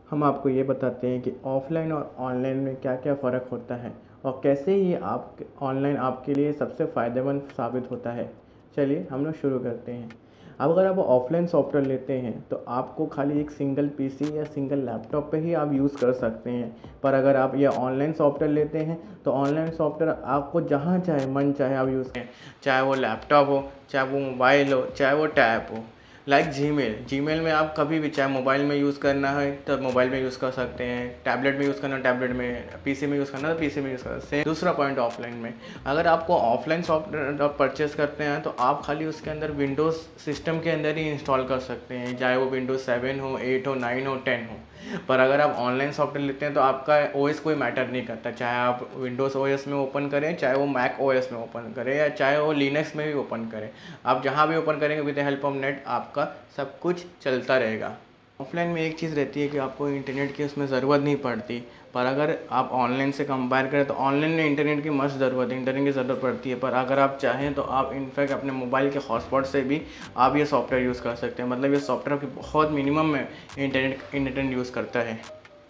हम आपको ये बताते हैं कि ऑफ़लाइन और ऑनलाइन में क्या-क्या फ़र्क होता है और कैसे ये आप ऑनलाइन आपके लिए सबसे फ़ायदेमंद साबित होता है। चलिए हम लोग शुरू करते हैं। अब अगर आप ऑफ़लाइन सॉफ्टवेयर लेते हैं तो आपको खाली एक सिंगल पीसी या सिंगल लैपटॉप पे ही आप यूज़ कर सकते हैं। पर अगर आप ये ऑनलाइन सॉफ्टवेयर लेते हैं तो ऑनलाइन सॉफ्टवेयर आपको जहाँ चाहे मन चाहे आप यूज़ करें। चाहे वो लैपटॉप हो, चाहे वो मोबाइल हो, चाहे वो टैब हो। लाइक जीमेल में आप कभी भी चाहे मोबाइल में यूज़ करना है तो मोबाइल में यूज़ कर सकते हैं, टैबलेट में यूज़ करना है टैबलेट में, पीसी में यूज़ करना है तो पीसी में यूज़ कर सकते हैं। दूसरा पॉइंट ऑफलाइन में, अगर आपको ऑफलाइन सॉफ्टवेयर आप परचेस करते हैं तो आप खाली उसके अंदर विंडोज़ सिस्टम के अंदर ही इंस्टॉल कर सकते हैं, चाहे वो विंडोज़ 7 हो, 8 हो, 9 हो, 10 हो। पर अगर आप ऑनलाइन सॉफ्टवेयर लेते हैं तो आपका ओएस कोई मैटर नहीं करता, चाहे आप विंडोज़ ओएस में ओपन करें, चाहे वो मैक ओएस में ओपन करें या चाहे वो लिनक्स में भी ओपन करें। आप जहाँ भी ओपन करेंगे with the help of net आपका सब कुछ चलता रहेगा। ऑफलाइन में एक चीज़ रहती है कि आपको इंटरनेट की उसमें ज़रूरत नहीं पड़ती, पर अगर आप ऑनलाइन से कंपेयर करें तो ऑनलाइन में इंटरनेट की मस्त ज़रूरत है, इंटरनेट की ज़रूरत पड़ती है। पर अगर आप चाहें तो आप इनफैक्ट अपने मोबाइल के हॉटस्पॉट से भी आप ये सॉफ्टवेयर यूज़ कर सकते हैं। मतलब ये सॉफ्टवेयर आपकी बहुत मिनिमम में इंटरनेट यूज़ करता है।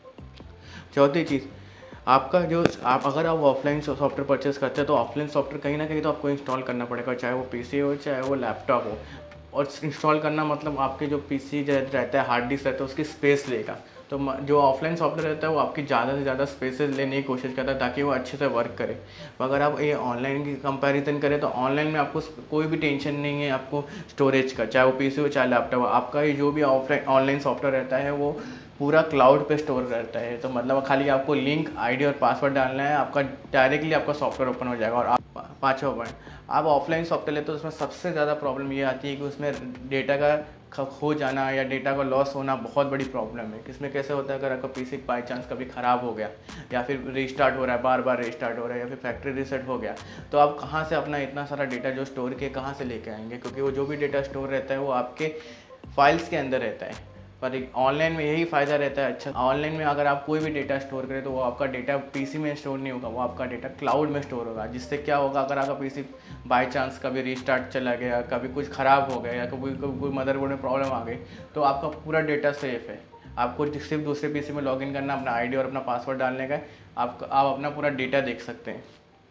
चौथी चीज़, आपका जो आप अगर आप ऑफलाइन सॉफ्टवेयर परचेस करते हैं तो ऑफलाइन सॉफ्टवेयर कहीं ना कहीं तो आपको इंस्टॉल करना पड़ेगा, चाहे वो पीसी हो चाहे वो लैपटॉप हो। और इंस्टॉल करना मतलब आपके जो पीसी रहता है, हार्ड डिस्क रहता है, उसकी स्पेस लेगा। तो जो ऑफलाइन सॉफ्टवेयर रहता है वो आपकी ज़्यादा से ज़्यादा स्पेसेस लेने की कोशिश करता है ताकि वो अच्छे से वर्क करे। तो अगर आप ये ऑनलाइन की कंपैरिजन करें तो ऑनलाइन में आपको कोई भी टेंशन नहीं है आपको स्टोरेज का, चाहे वो पीसी हो चाहे लैपटॉप हो। आपका ये जो भी ऑफलाइन ऑनलाइन सॉफ्टवेयर रहता है वो पूरा क्लाउड पे स्टोर रहता है। तो मतलब खाली आपको लिंक, आईडी और पासवर्ड डालना है, आपका डायरेक्टली आपका सॉफ्टवेयर ओपन हो जाएगा। और आप पाँचवा पॉइंट, आप ऑफलाइन सॉफ्टवेयर लेते हो तो उसमें सबसे ज़्यादा प्रॉब्लम ये आती है कि उसमें डेटा का खो जाना या डेटा का लॉस होना बहुत बड़ी प्रॉब्लम है। इसमें कैसे होता है, अगर आपका पीसी बाई चांस कभी ख़राब हो गया या फिर रीस्टार्ट हो रहा है, बार बार रीस्टार्ट हो रहा है, या फिर फैक्ट्री रीसेट हो गया, तो आप कहाँ से अपना इतना सारा डेटा जो स्टोर किया कहाँ से लेके आएंगे, क्योंकि वो जो भी डेटा स्टोर रहता है वो आपके फाइल्स के अंदर रहता है। पर एक ऑनलाइन में यही फ़ायदा रहता है। अच्छा, ऑनलाइन में अगर आप कोई भी डेटा स्टोर करें तो वो आपका डेटा पीसी में स्टोर नहीं होगा, वो आपका डेटा क्लाउड में स्टोर होगा। जिससे क्या होगा, अगर आपका पीसी बाय चांस कभी रीस्टार्ट चला गया, कभी कुछ ख़राब हो गया या कभी कोई मदरबोर्ड में प्रॉब्लम आ गई, तो आपका पूरा डेटा सेफ़ है। आपको सिर्फ दूसरे पीसी में लॉगिन करना, अपना आईडी और अपना पासवर्ड डालने का है, आप अपना पूरा डेटा देख सकते हैं।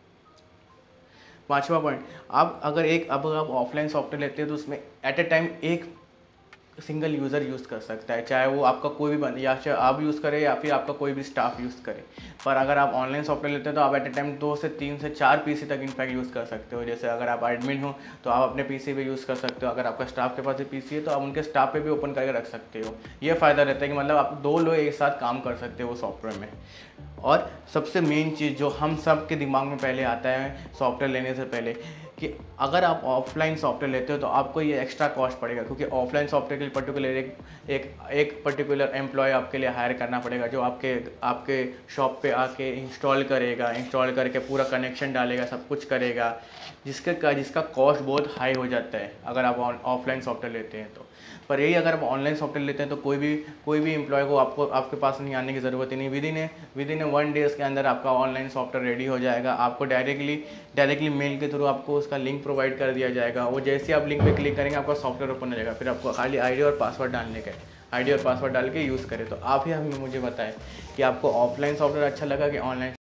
पाँचवा पॉइंट, अब आप ऑफलाइन सॉफ्टवेयर लेते हैं तो उसमें एट ए टाइम एक सिंगल यूज़र यूज़ कर सकता है, चाहे वो आपका कोई भी या चाहे आप यूज़ करें या फिर आपका कोई भी स्टाफ यूज़ करे। पर अगर आप ऑनलाइन सॉफ्टवेयर लेते हैं तो आप एट ए टाइम 2 से 3 से 4 पीसी तक इनफैक्ट यूज़ कर सकते हो। जैसे अगर आप एडमिन हो तो आप अपने पीसी पे यूज़ कर सकते हो, अगर आपका स्टाफ के पास भी पीसी है तो आप उनके स्टाफ पे भी ओपन करके रख सकते हो। ये फ़ायदा रहता है कि मतलब आप 2 लोग एक साथ काम कर सकते हो वो सॉफ्टवेयर में। और सबसे मेन चीज़ जो हम सब के दिमाग में पहले आता है सॉफ्टवेयर लेने से पहले, कि अगर आप ऑफलाइन सॉफ्टवेयर लेते हो तो आपको ये एक्स्ट्रा कॉस्ट पड़ेगा, क्योंकि ऑफलाइन सॉफ्टवेयर के लिए पर्टिकुलर एक पर्टिकुलर एम्प्लॉय आपके लिए हायर करना पड़ेगा, जो आपके आपके शॉप पे आके इंस्टॉल करेगा, इंस्टॉल करके पूरा कनेक्शन डालेगा, सब कुछ करेगा, जिसका कॉस्ट बहुत हाई हो जाता है अगर आप ऑफलाइन सॉफ्टवेयर लेते हैं तो। पर यही अगर आप ऑनलाइन सॉफ्टवेयर लेते हैं तो कोई भी एम्प्लॉय को आपके पास नहीं आने की ज़रूरत ही नहीं। विदिन ए 1 डेज़ के अंदर आपका ऑनलाइन सॉफ्टवेयर रेडी हो जाएगा। आपको डायरेक्टली मेल के थ्रू आपको उसका लिंक प्रोवाइड कर दिया जाएगा। वो जैसे आप लिंक पे क्लिक करेंगे आपका सॉफ्टवेयर ओपन हो जाएगा। फिर आपको खाली आईडी और पासवर्ड डालने का है, आईडी और पासवर्ड डाल के यूज़ करें। तो आप ही हमें मुझे बताएं कि आपको ऑफलाइन सॉफ्टवेयर अच्छा लगा कि ऑनलाइन।